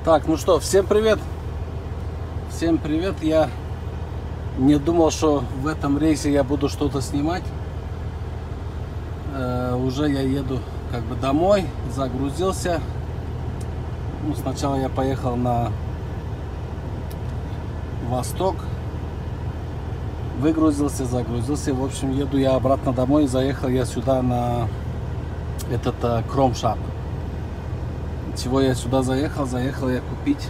Так, ну что, всем привет. Всем привет. Я не думал, что в этом рейсе я буду что-то снимать. Уже я еду как бы домой, загрузился. Ну, сначала я поехал на восток, выгрузился, загрузился. В общем, еду я обратно домой. Заехал я сюда на этот Chrome Shop. Чего я сюда заехал? Заехал я купить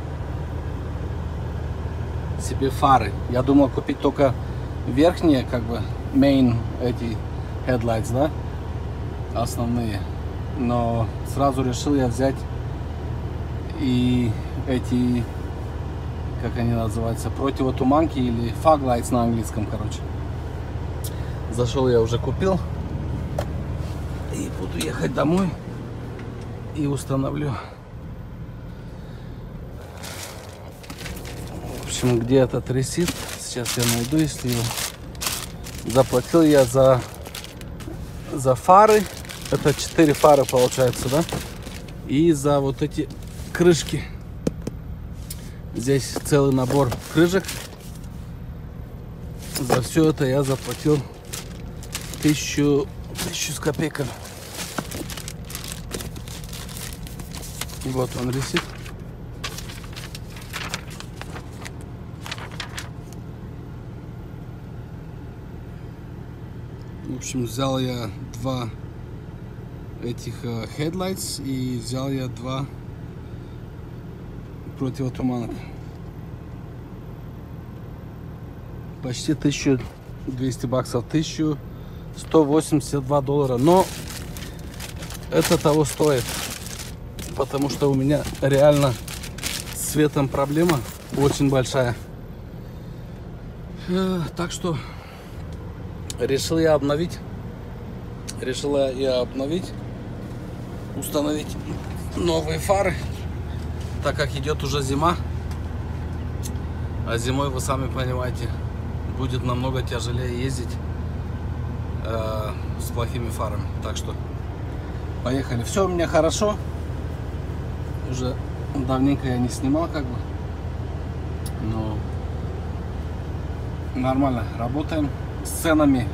себе фары. Я думал купить только верхние, как бы main эти headlights, да, основные. Но сразу решил я взять и эти, как они называются, противотуманки или fog lights на английском, короче. Зашел я уже купил и буду ехать домой и установлю. В общем, где этот ресит? Сейчас я найду, если его. Заплатил я за фары. Это 4 фары получается, да? И за вот эти крышки. Здесь целый набор крышек. За все это я заплатил 1000 с копейками. Вот он ресит. В общем, взял я 2 этих headlights и взял я 2 противотуманок. Почти 1200 баксов, 1182 доллара. Но это того стоит, потому что у меня реально с светом проблема очень большая. Так что решил я обновить, установить новые фары, так как идет уже зима, а зимой, вы сами понимаете, будет намного тяжелее ездить с плохими фарами. Так что поехали. Все у меня хорошо, уже давненько я не снимал, как бы, но нормально работаем. С ценами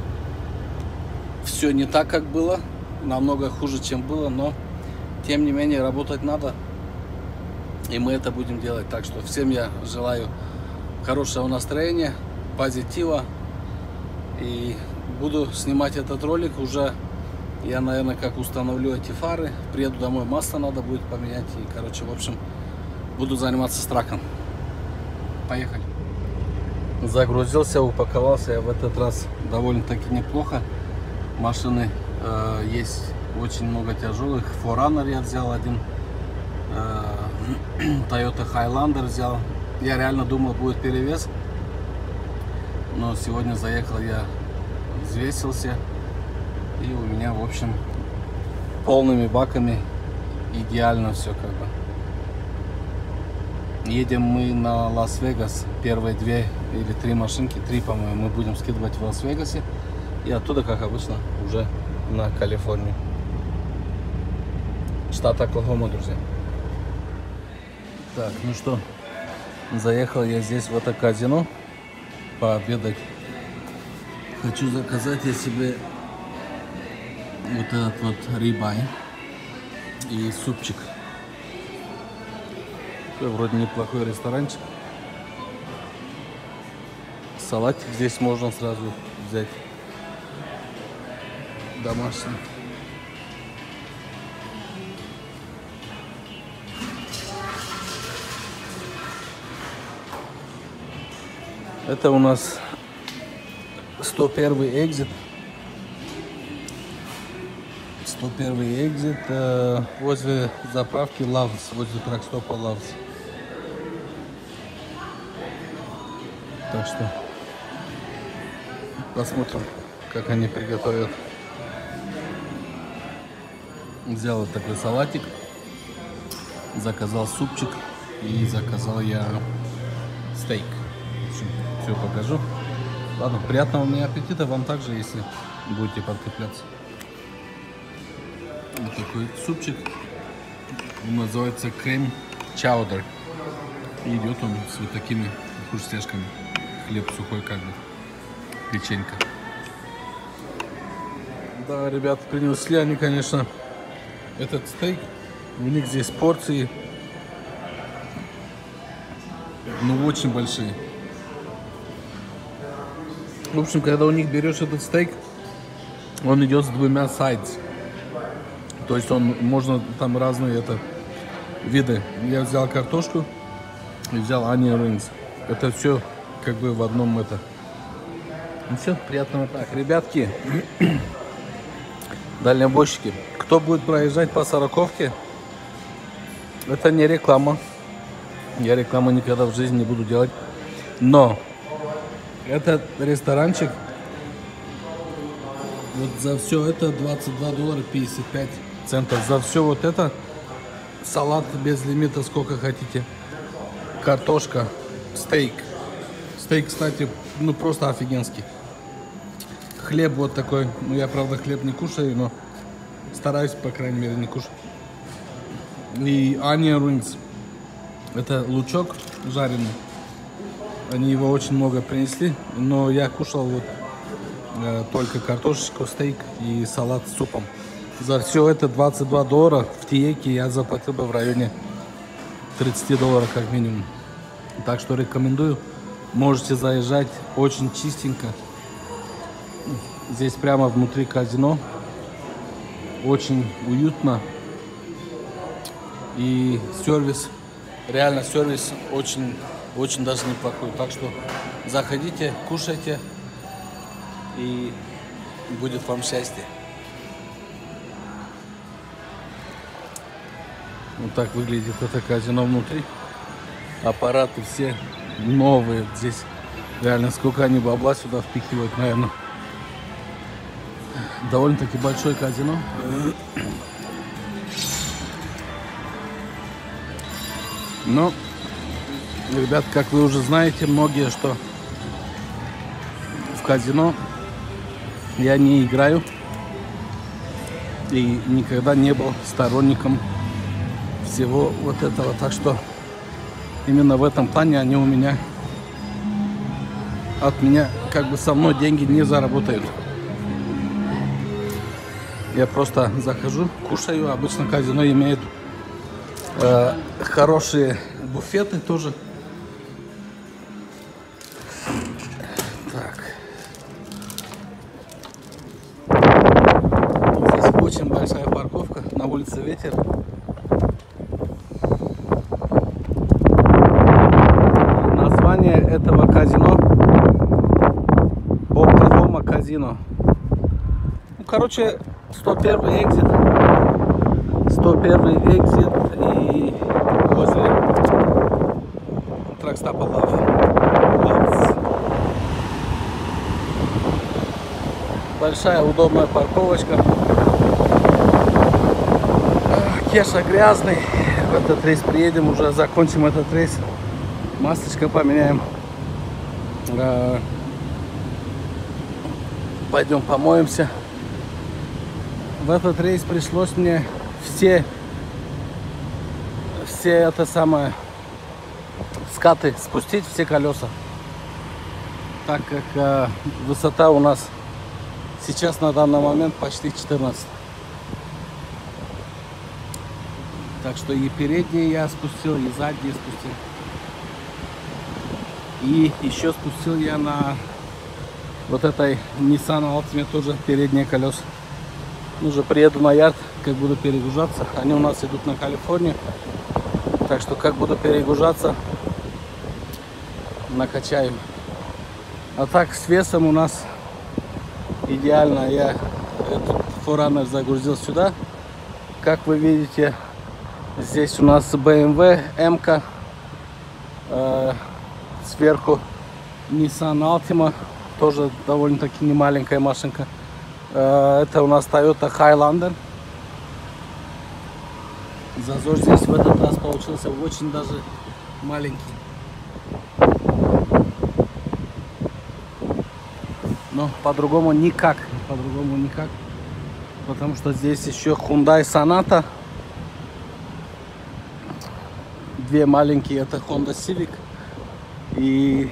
все не так, как было, намного хуже, чем было, но тем не менее работать надо, и мы это будем делать. Так что всем я желаю хорошего настроения, позитива, и буду снимать этот ролик уже. Я, наверное, как установлю эти фары, приеду домой, масло надо будет поменять, и, короче, в общем, буду заниматься с траком. Поехали. Загрузился, упаковался я в этот раз довольно-таки неплохо. Машины есть очень много тяжелых. Forerunner я взял один, Toyota Highlander взял. Я реально думал, будет перевес, но сегодня заехал, я взвесился, и у меня, в общем, полными баками идеально все, как бы. Едем мы на Лас-Вегас. Первые 2 или 3 машинки, 3, по-моему, мы будем скидывать в Лас-Вегасе. И оттуда, как обычно, уже на Калифорнию. Штат Оклахома, друзья. Так, ну что, заехал я здесь в это казино пообедать. Хочу заказать я себе вот этот вот рибай и супчик. Вроде неплохой ресторанчик. Салатик здесь можно сразу взять домашний. Это у нас 101 экзит. 101 экзит возле заправки Love's, возле тракстопа Love's. Так что посмотрим, как они приготовят. Взял вот такой салатик, заказал супчик и заказал я стейк. В общем, все покажу. Ладно, приятного мне аппетита, вам также, если будете подкрепляться. Вот такой супчик. Он называется крем чаудер. И идет он с вот такими хрустяшками. Хлеб сухой как бы. Печенька. Да, ребят, принесли они, конечно, этот стейк. У них здесь порции, ну, очень большие. В общем, когда у них берешь этот стейк, он идет с двумя сайдс. То есть он, можно там разные виды. Я взял картошку и взял onion rings. Это все как бы в одном Ну все, приятного. Так, ребятки, дальнобойщики, кто будет проезжать по Сороковке, это не реклама. Я рекламу никогда в жизни не буду делать. Но этот ресторанчик, вот за все это $22.55. За все вот это салат без лимита, сколько хотите. Картошка, стейк. Стейк, кстати, ну просто офигенский. Хлеб вот такой. Ну я, правда, хлеб не кушаю, но стараюсь, по крайней мере, не кушать. И onion rings. Это лучок жареный. Они его очень много принесли, но я кушал вот только картошечку, стейк и салат с супом. За все это $22. В Тиеке я заплатил бы в районе $30 как минимум. Так что рекомендую. Можете заезжать, очень чистенько. Здесь прямо внутри казино. Очень уютно. И сервис, реально сервис очень даже неплохой. Так что заходите, кушайте, и будет вам счастье. Вот так выглядит это казино внутри. Аппараты все новые. Здесь реально сколько они бабла сюда впихивают, наверное. Довольно-таки большое казино. Но, ребят, как вы уже знаете, многие, что в казино я не играю и никогда не был сторонником всего вот этого. Так что именно в этом плане они у меня, от меня, как бы со мной деньги не заработают. Я просто захожу, кушаю. Обычно казино имеет хорошие буфеты тоже. Так. Здесь очень большая парковка. На улице ветер. Название этого казино Оклахома казино. Ну, короче, 101 экзит. 101 экзит и возле тракстопа Loves. Большая удобная парковочка. Кеша грязный. В этот рейс приедем, уже закончим этот рейс. Маслечко поменяем. Пойдем помоемся. В этот рейс пришлось мне все это самое скаты спустить, все колеса, так как высота у нас сейчас на данный момент почти 14. Так что и передние я спустил, и задние спустил, и еще спустил я на вот этой Nissan Altima тоже передние колеса. Уже приеду на ярд, как буду перегружаться. Они у нас идут на Калифорнию. Так что как буду перегружаться, накачаем. А так с весом у нас идеально. Я этот Forerunner загрузил сюда. Как вы видите, здесь у нас BMW M-ка. Сверху Nissan Altima. Тоже довольно-таки немаленькая машинка. Это у нас Toyota Highlander. Зазор здесь в этот раз получился очень даже маленький. Но по-другому никак. Потому что здесь еще Hyundai Sonata две маленькие, это Honda Civic и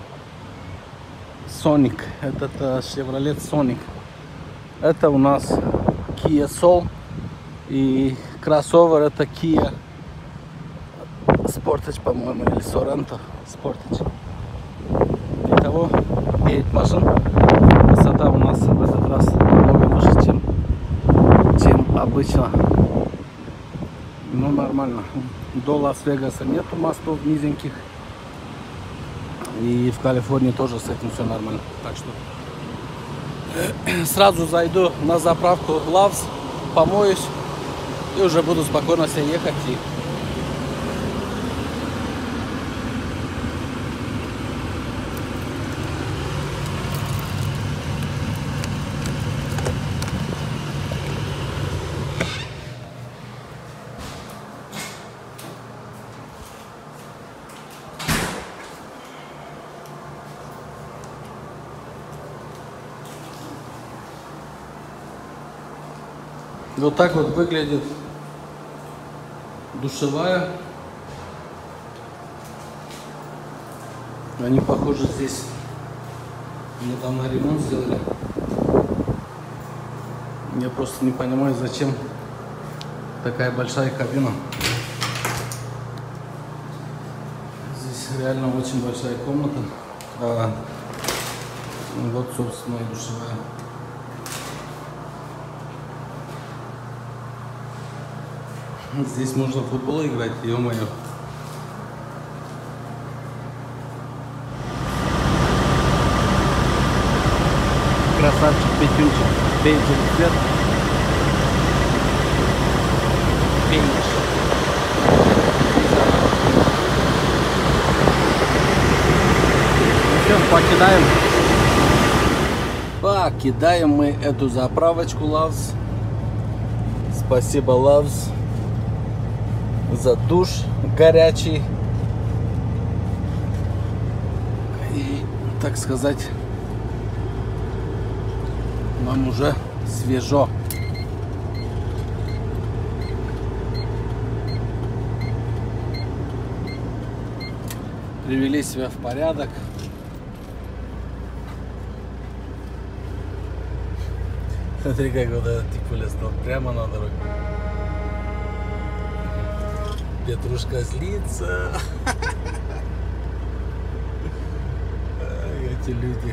Sonic, это Chevrolet Sonic. Это у нас Kia Soul и кроссовер это Kia Sportage, по-моему, или Sorento Sportage. Итого 9 машин. Высота у нас в этот раз намного выше, чем обычно. Ну, нормально. До Лас-Вегаса нету мостов низеньких. И в Калифорнии тоже с этим все нормально. Так что сразу зайду на заправку Love's, помоюсь и уже буду спокойно себе ехать. Вот так вот выглядит душевая. Они, похоже, здесь недавно ремонт сделали. Я просто не понимаю, зачем такая большая кабина. Здесь реально очень большая комната. Вот, собственно, и душевая. Здесь можно в футбол играть, ё-моё. Красавчик Петюнчик. Бейджевый цвет. Финиш. Все, покидаем. Покидаем мы эту заправочку Love's. Спасибо, Love's, за душ горячий и, так сказать, нам уже свежо. Привели себя в порядок. Смотри, как вот этот типуля стал прямо на дороге. Петрушка злится. Эти люди.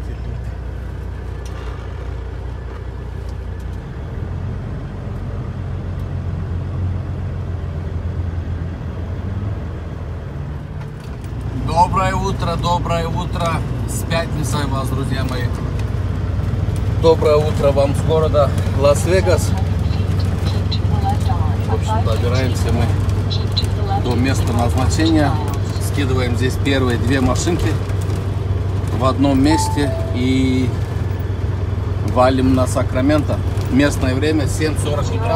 Доброе утро. С пятницей вас, друзья мои. Доброе утро вам с города Лас-Вегас. В общем, добираемся мы до места назначения. Скидываем здесь первые две машинки в одном месте и валим на Сакраменто. Местное время 7:40 утра.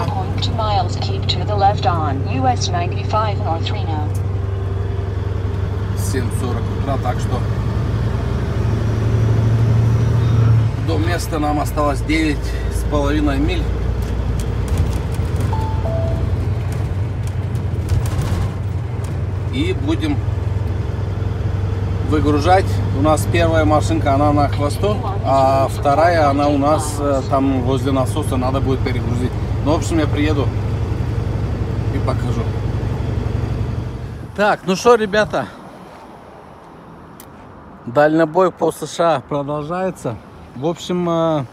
7:40 утра, так что до места нам осталось 9,5 миль. И будем выгружать. У нас первая машинка, она на хвосту, а вторая, она у нас там возле насоса, надо будет перегрузить. Ну, в общем, я приеду и покажу. Так, ну что, ребята, дальнобой по США продолжается. В общем,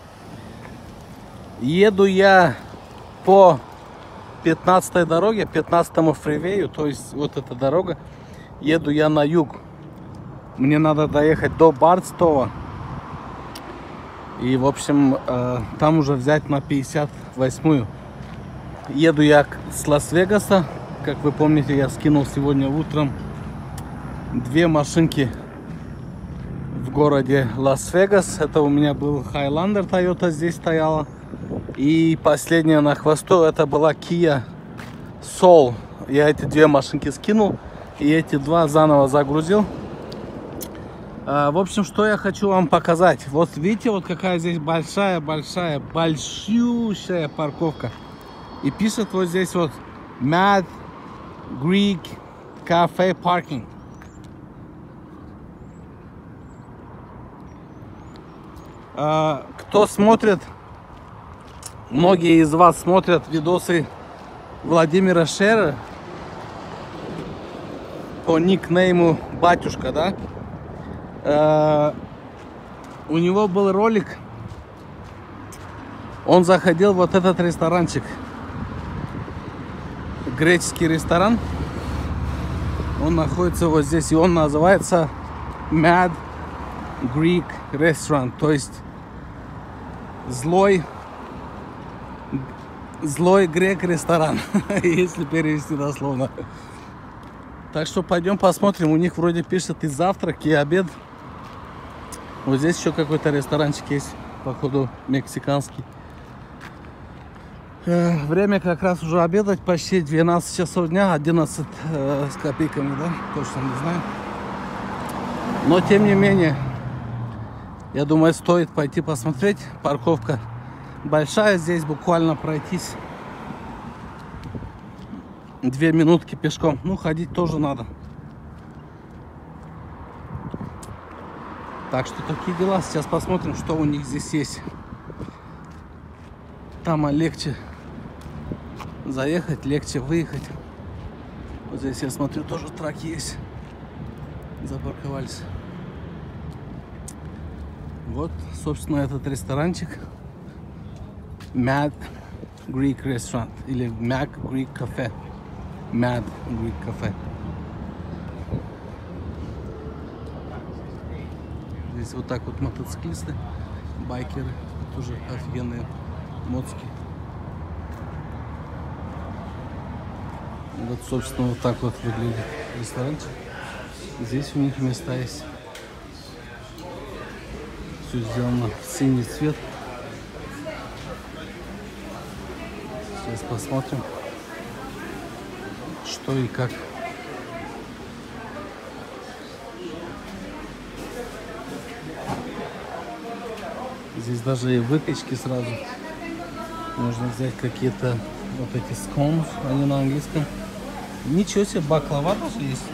еду я по 15-й дороге, 15-му фривею, то есть вот эта дорога. Еду я на юг. Мне надо доехать до Барстоу. И, в общем, там уже взять на 58-ю. Еду я с Лас-Вегаса. Как вы помните, я скинул сегодня утром две машинки в городе Лас-Вегас. Это у меня был Highlander Toyota, здесь стояла. И последняя на хвосту, это была Kia Soul. Я эти две машинки скинул и эти два заново загрузил. В общем, что я хочу вам показать. Вот видите, вот какая здесь большущая парковка. И пишет вот здесь вот Mad Greek Cafe Parking. Кто смотрит, многие из вас смотрят видосы Владимира Шера по никнейму Батюшка, да? У него был ролик, он заходил в вот этот ресторанчик, греческий ресторан, он находится вот здесь, и он называется Mad Greek Restaurant, то есть злой грек ресторан, если перевести дословно. Так что пойдем посмотрим. У них вроде пишет и завтрак, и обед. Вот здесь еще какой-то ресторанчик есть, походу мексиканский. Время как раз уже обедать, почти 12 часов дня, 11 с копейками, да, точно не знаю. Но тем не менее, я думаю, стоит пойти посмотреть. Парковка большая, здесь буквально пройтись 2 минутки пешком. Ну, ходить тоже надо. Так что такие дела. Сейчас посмотрим, что у них здесь есть. Там легче заехать, легче выехать. Вот здесь я смотрю, тоже трак есть. Запарковались. Вот, собственно, этот ресторанчик. Mad Greek Restaurant или Mad Greek Cafe. Mad Greek Cafe. Здесь вот так вот мотоциклисты, байкеры, тоже офигенные моцки. Вот, собственно, вот так вот выглядит ресторанчик. Здесь у них места есть. Все сделано в синий цвет. Сейчас посмотрим, что и как. Здесь даже и выпечки сразу. Можно взять какие-то вот эти scones, они на английском. Ничего себе, баклава даже есть.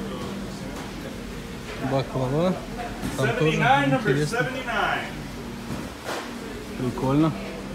Баклава. Там тоже интересно. Прикольно.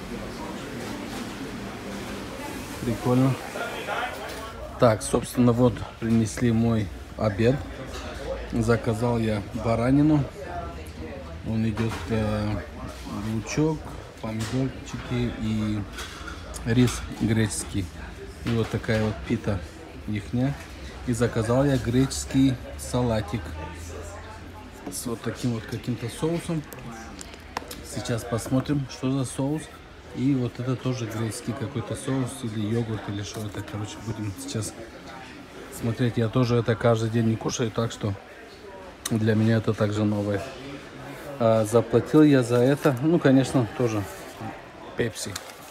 Прикольно. Так, собственно, вот принесли мой обед. Заказал я баранину. Он идет лучок, помидорчики и рис греческий. И вот такая вот пита ихня. И заказал я греческий салатик с вот таким вот каким-то соусом. Сейчас посмотрим, что за соус. И вот это тоже греческий какой-то соус или йогурт или что это. Короче, будем сейчас смотреть. Я тоже это каждый день не кушаю, так что для меня это также новое. Заплатил я за это, ну, конечно, тоже пепси.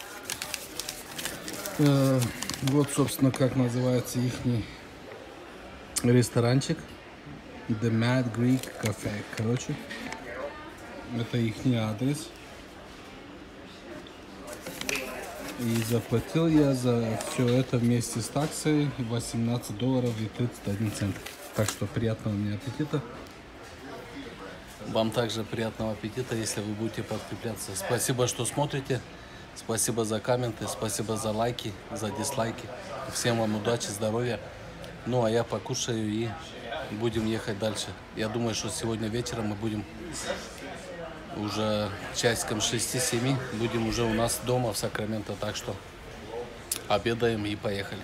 Вот, собственно, как называется ихний ресторанчик. The Mad Greek Cafe. Короче, это ихний адрес. И заплатил я за все это вместе с таксой $18 и 31 цент. Так что приятного мне аппетита. Вам также приятного аппетита, если вы будете подкрепляться. Спасибо, что смотрите. Спасибо за комменты, спасибо за лайки, за дизлайки. Всем вам удачи, здоровья. Ну, а я покушаю и будем ехать дальше. Я думаю, что сегодня вечером мы будем уже часиком 6-7 будем уже у нас дома в Сакраменто. Так что обедаем и поехали.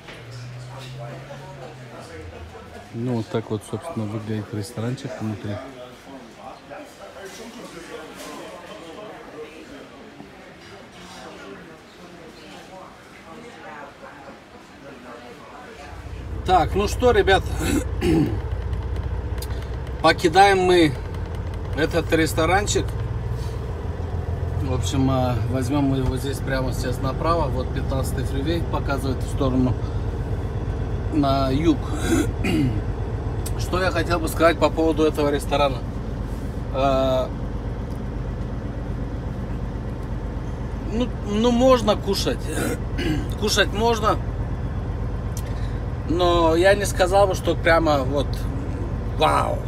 Ну, вот так вот, собственно, выглядит ресторанчик внутри. Так, ну что, ребят, покидаем мы этот ресторанчик. В общем, возьмем мы его здесь прямо сейчас направо. Вот 15-й фривей показывает в сторону на юг. Что я хотел бы сказать по поводу этого ресторана. Ну, можно кушать. Кушать можно. Но я не сказал бы, что прямо вот вау,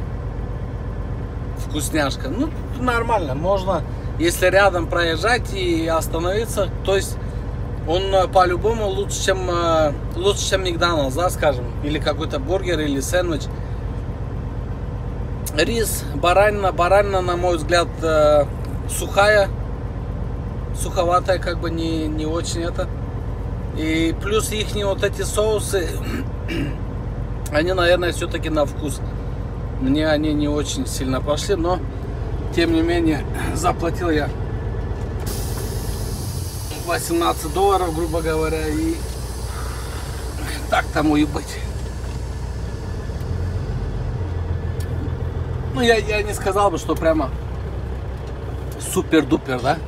вкусняшка. Ну, нормально, можно, если рядом проезжать и остановиться. То есть он по-любому лучше, чем Макдональдс, да, скажем. Или какой-то бургер, или сэндвич. Рис, баранина, на мой взгляд, сухая. Суховатая, как бы не очень это. И плюс их вот эти соусы, они, наверное, все-таки на вкус. Мне они не очень сильно пошли, но тем не менее заплатил я $18, грубо говоря, и так тому и быть. Ну, я не сказал бы, что прямо супер-дупер, да?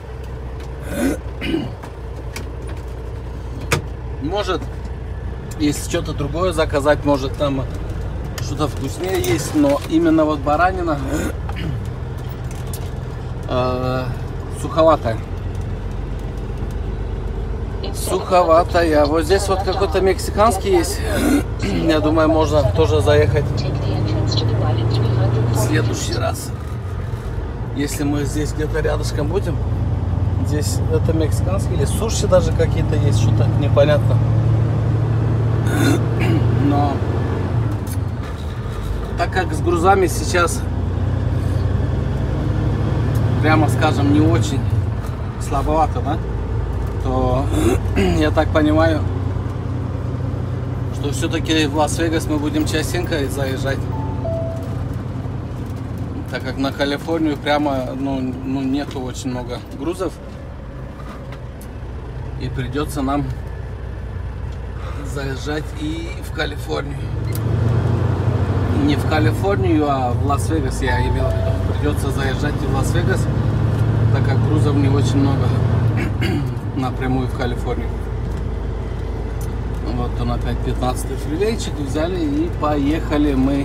Может, если что-то другое заказать, может там что-то вкуснее есть, но именно вот баранина суховатая. Суховатая. Вот здесь вот какой-то мексиканский есть. Я думаю, можно тоже заехать в следующий раз. Если мы здесь где-то рядышком будем. Здесь это мексиканский или суши даже какие-то есть, что-то непонятно. Но так как с грузами сейчас, прямо скажем, не очень слабовато, да, то я так понимаю, что все-таки в Лас-Вегас мы будем частенько заезжать. Так как на Калифорнию прямо нету очень много грузов. И придется нам заезжать и в Калифорнию. Не в Калифорнию, а в Лас-Вегас, я имел в виду. Придется заезжать и в Лас-Вегас, так как грузов не очень много напрямую в Калифорнию. Вот он опять 15-й фривейчик взяли и поехали мы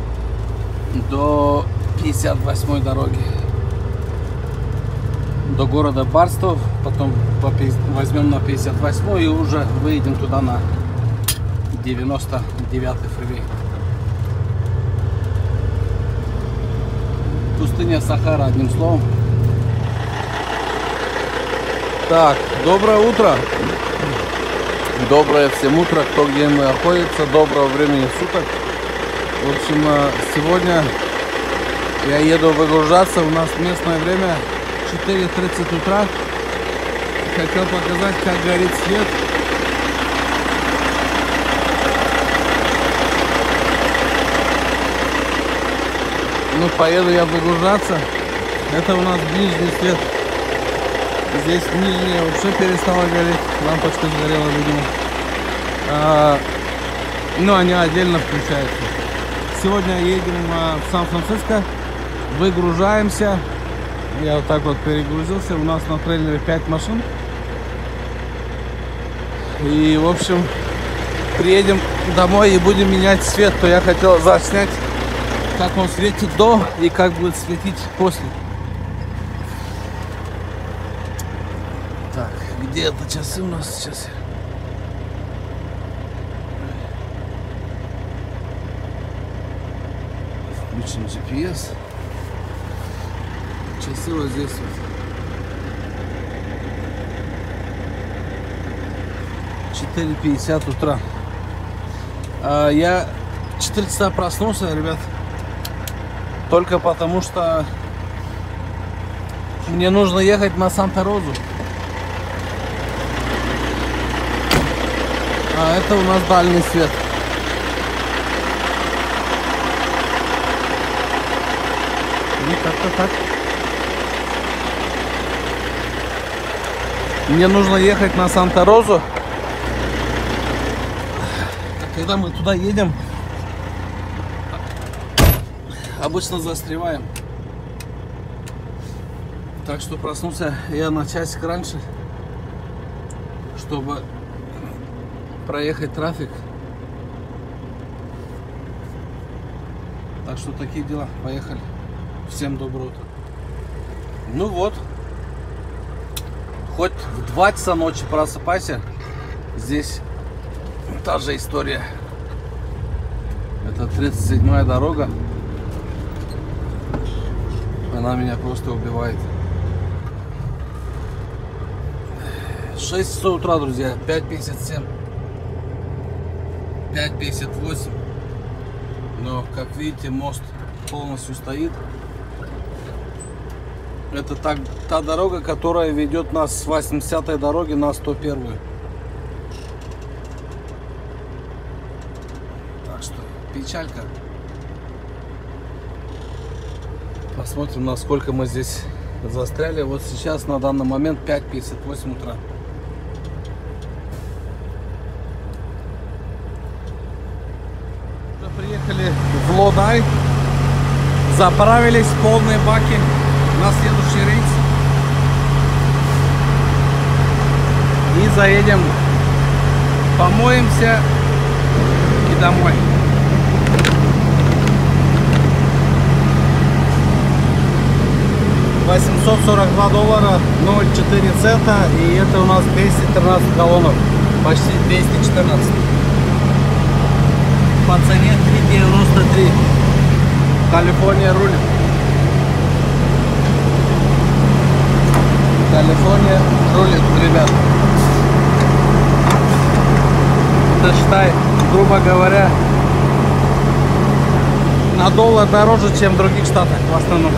до 58-й дороги. До города Барстоу, потом возьмем на 58 и уже выедем туда на 99-й фривей. Пустыня Сахара, одним словом. Так, доброе утро. Доброе всем утро, кто где находится. Доброго времени суток. В общем, сегодня я еду выгружаться. У нас местное время 4:30 утра. Хотел показать, как горит свет. Ну, поеду я выгружаться. Это у нас ближний свет. Здесь нижняя вообще перестала гореть. Лампочка сгорела, видимо. Но они отдельно включаются. Сегодня едем в Сан-Франциско. Выгружаемся. Я вот так вот перегрузился. У нас на трейлере 5 машин. И, в общем, приедем домой и будем менять свет. То я хотел заснять, как он светит до и как будет светить после. Так, где это часы у нас сейчас? Включим GPS. Часы вот здесь вот. 4:50 утра. Я 4 часа проснулся, ребят. Только потому, что мне нужно ехать на Санта-Розу. А это у нас дальний свет. И как-то так. Мне нужно ехать на Санта-Розу. Когда мы туда едем, обычно застреваем. Так что проснулся я на часик раньше, чтобы проехать трафик. Так что такие дела. Поехали. Всем доброе утро. Ну вот. Хоть в 2 часа ночи просыпайся. Здесь Та же история. Это 37-я дорога. Она меня просто убивает. 6 часов утра, друзья. 5:57. 5:58. Но, как видите, мост полностью стоит. Это та дорога, которая ведет нас с 80-й дороги на 101-ю. Так что печалька. Посмотрим, насколько мы здесь застряли. Вот сейчас на данный момент 5:58 утра. Мы приехали в Лодай. Заправились в полные баки на следующий рейс. И заедем, помоемся и домой. $842, 0,4 цента, и это у нас 213 галлонов, почти 214. По цене 3,93. Калифорния рулит. Калифорния рулит, ребят. Это, считай, грубо говоря, на $1 дороже, чем в других штатах в основном.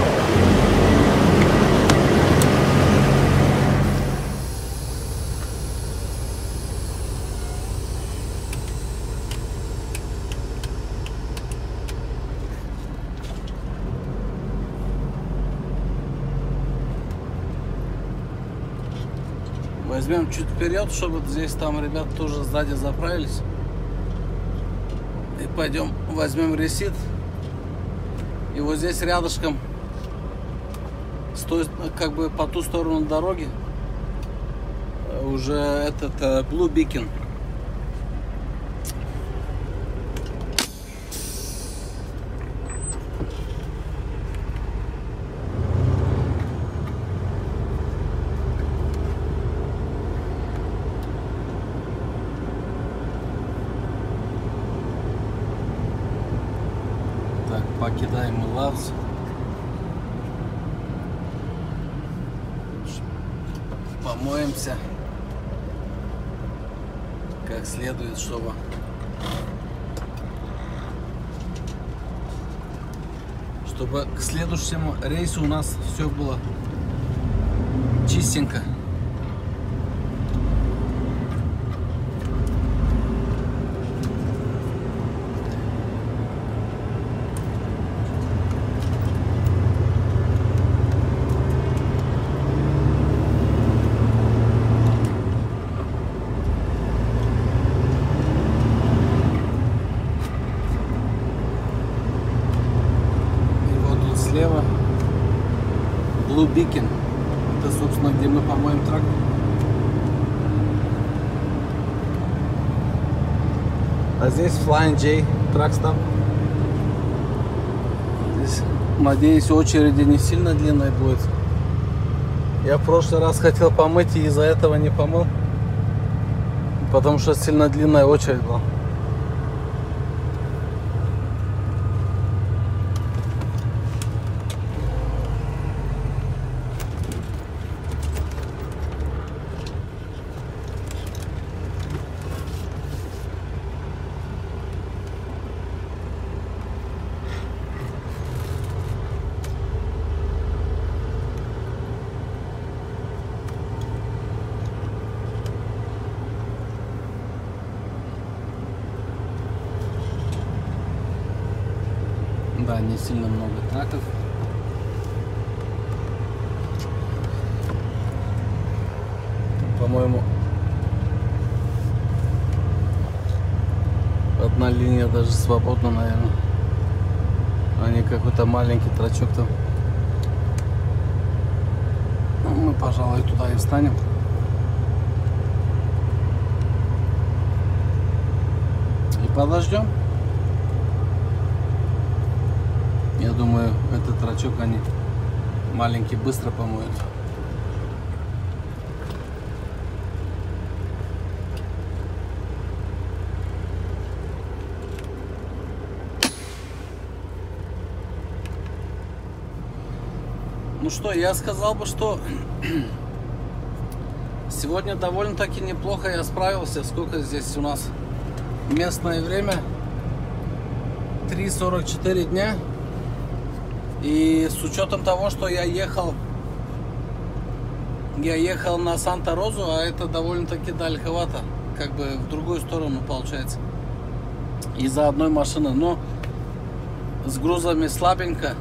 Возьмем чуть вперед, чтобы здесь там ребят тоже сзади заправились. И пойдем возьмем ресит. И вот здесь рядышком, как бы по ту сторону дороги, уже этот Blue Beacon. Так, покидаем мы Лавс. Помоемся как следует, чтобы к следующему рейсу у нас все было чистенько. Слева Blue Beacon. Это, собственно, где мы помоем трак. А здесь Flying J трак-стоп. Здесь, надеюсь, очереди не сильно длинной будет. Я в прошлый раз хотел помыть и из-за этого не помыл, потому что сильно длинная очередь была. Да, не сильно много траков. По-моему, одна линия даже свободна, наверное. А не какой-то маленький трачок там. Ну, мы, пожалуй, туда и встанем. И подождем. Я думаю, этот трачок они маленький быстро помоют. Ну что, я сказал бы, что сегодня довольно-таки неплохо я справился. Сколько здесь у нас местное время? 3:44 дня. И с учетом того, что я ехал на Санта-Розу, а это довольно-таки далековато, как бы в другую сторону получается, из-за одной машины. Но с грузами слабенько,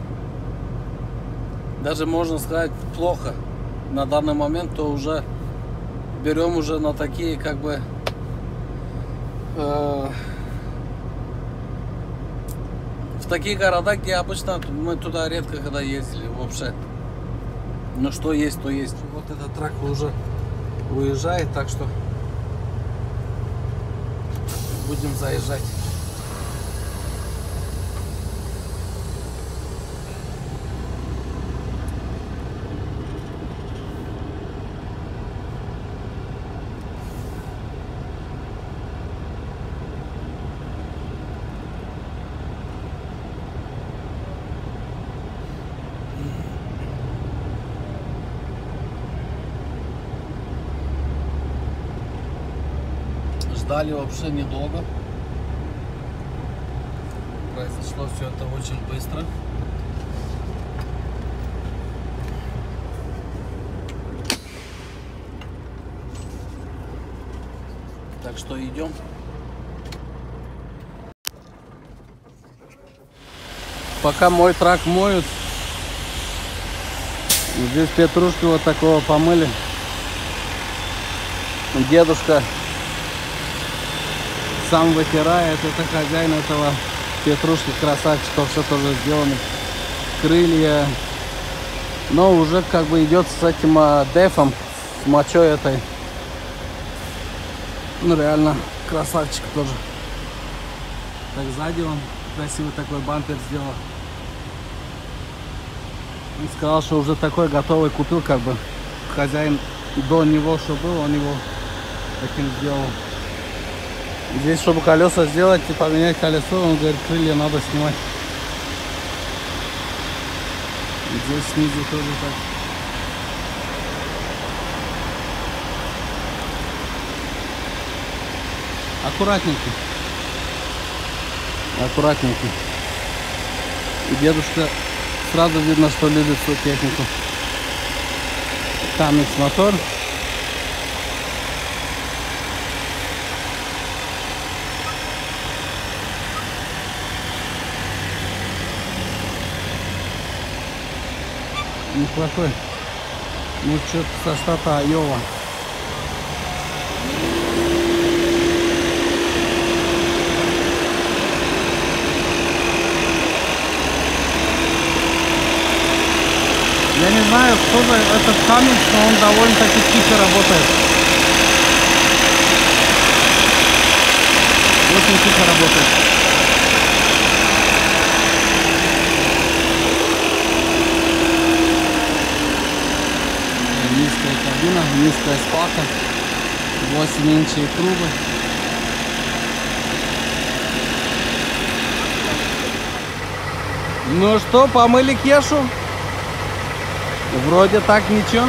даже можно сказать плохо на данный момент, то уже берем уже на такие как бы в такие города, где обычно мы туда редко когда ездили вообще. Но что есть, то есть. Вот этот трак уже уезжает, так что будем заезжать. Ждали вообще недолго. Произошло все это очень быстро. Так что идем. Пока мой трак моют, здесь петрушку вот такого помыли. Дедушка сам вытирает, это хозяин этого петрушки, красавчик, все тоже сделано. Крылья, но уже как бы идет с этим дефом, с мочой этой. Ну реально красавчик тоже. Так сзади он красивый такой бампер сделал. Он сказал, что уже такой готовый купил, как бы хозяин до него, что был, он его таким сделал. Здесь, чтобы колеса сделать и поменять колесо, он говорит, крылья надо снимать. Здесь снизу тоже так. Аккуратненький. Аккуратненький. И дедушка сразу видно, что любит свою технику. Там есть мотор. Неплохой. Ну что-то со штата Айова. Я не знаю, кто за этот камень, но он довольно-таки тихо работает. Очень тихо работает. Низкая кабина, низкая спака, 8-инчие трубы. Ну что, помыли Кешу? Вроде так ничего.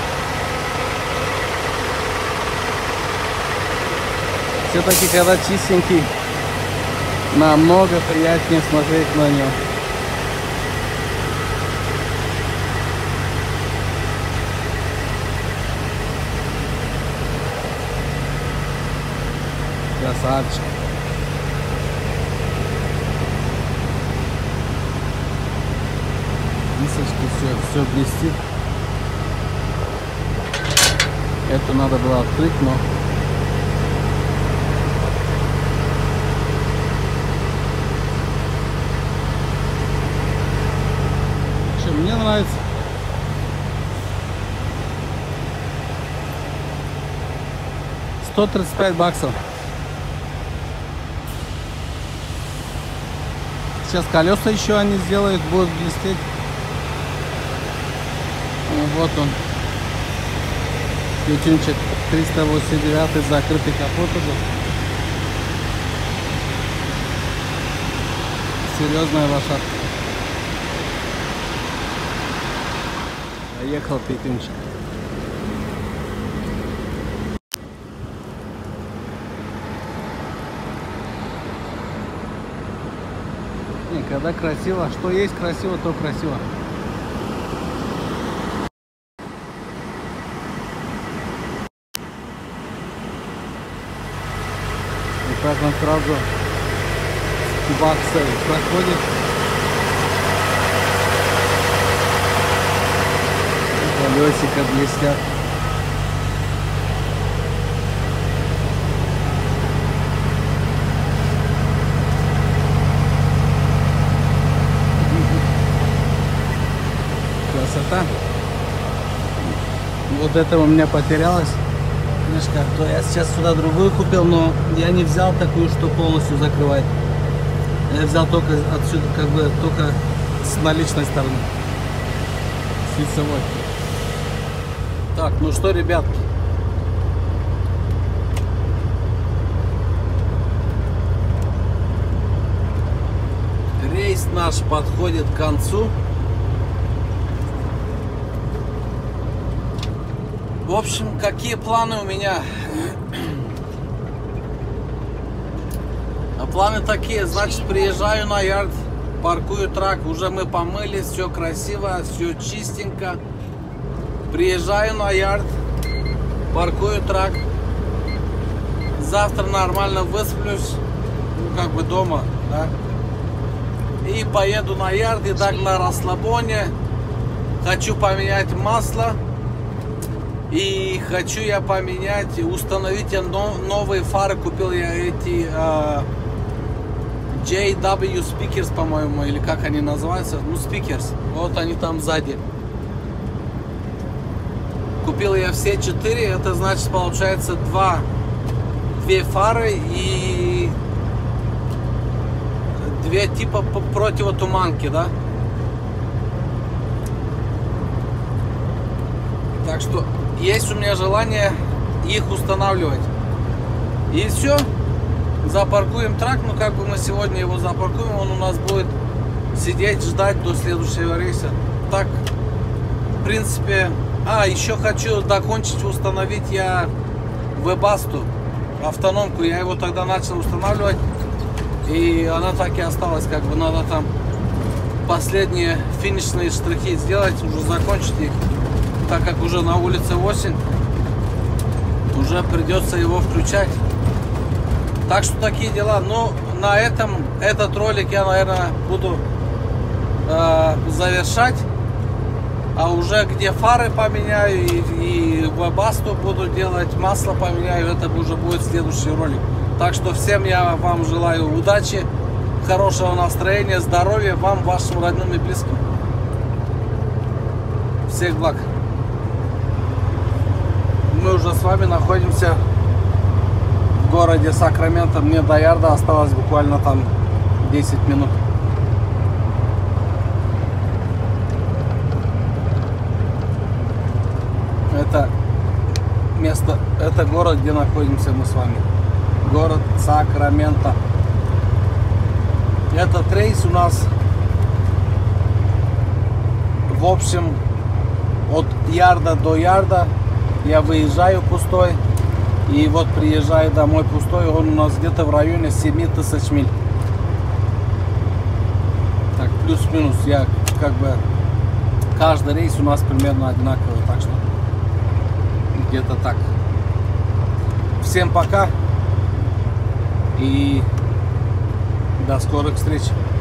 Все-таки когда чистенький, намного приятнее смотреть на него. Красавчик. Дисочки, все блестит. Это надо было открыть, но что, мне нравится. $135. Сейчас колеса еще они сделают, будут блестеть. Вот он. Пятюнчик 389, закрытый капот уже. Серьезная лошадка. Поехал Пекинчик. Не, когда красиво, что есть красиво, то красиво. И так он сразу баксы проходит. Колесико блестят. Красота. Вот это у меня потерялось. Книжка. То я сейчас сюда другую купил, но я не взял такую, что полностью закрывает. Я взял только отсюда, как бы только с наличной стороны. С лицевой. Так, ну что, ребят. Рейс наш подходит к концу. В общем, какие планы у меня? Планы такие, значит, приезжаю на ярд, паркую трак, уже мы помылись, все красиво, все чистенько. Приезжаю на ярд, паркую трак. Завтра нормально высплюсь, ну как бы дома, да. И поеду на ярд, и так на расслабоне. Хочу поменять масло. И хочу я поменять, установить новые фары. Купил я эти JW Speakers, по-моему, или как они называются. Ну, Speakers. Вот они там сзади. Купил я все 4. Это значит, получается, две фары и 2 типа противотуманки, да? Так что есть у меня желание их устанавливать. И все. Запаркуем трак. Ну как бы мы сегодня его запаркуем. Он у нас будет сидеть, ждать до следующего рейса. Так, в принципе. Еще хочу закончить установить я Webasto автономку. Я его тогда начал устанавливать. И она так и осталась. Как бы надо там последние финишные штрихи сделать. Уже закончить их. Так как уже на улице осень, уже придется его включать. Так что такие дела. Ну, на этом этот ролик я, наверное, буду завершать. А уже где фары поменяю и Webasto буду делать, масло поменяю, это уже будет следующий ролик. Так что всем я вам желаю удачи, хорошего настроения, здоровья вам, вашим родным и близким. Всех благ. Мы уже с вами находимся в городе Сакраменто. Мне до ярда осталось буквально там 10 минут. Это место, это город, где находимся мы с вами. Город Сакраменто. Этот рейс у нас, в общем, от ярда до ярда. Я выезжаю пустой, и вот приезжаю домой пустой. Он у нас где-то в районе 7000 миль. Так, плюс-минус. Я как бы каждый рейс у нас примерно одинаковый, так что где-то так. Всем пока и до скорых встреч.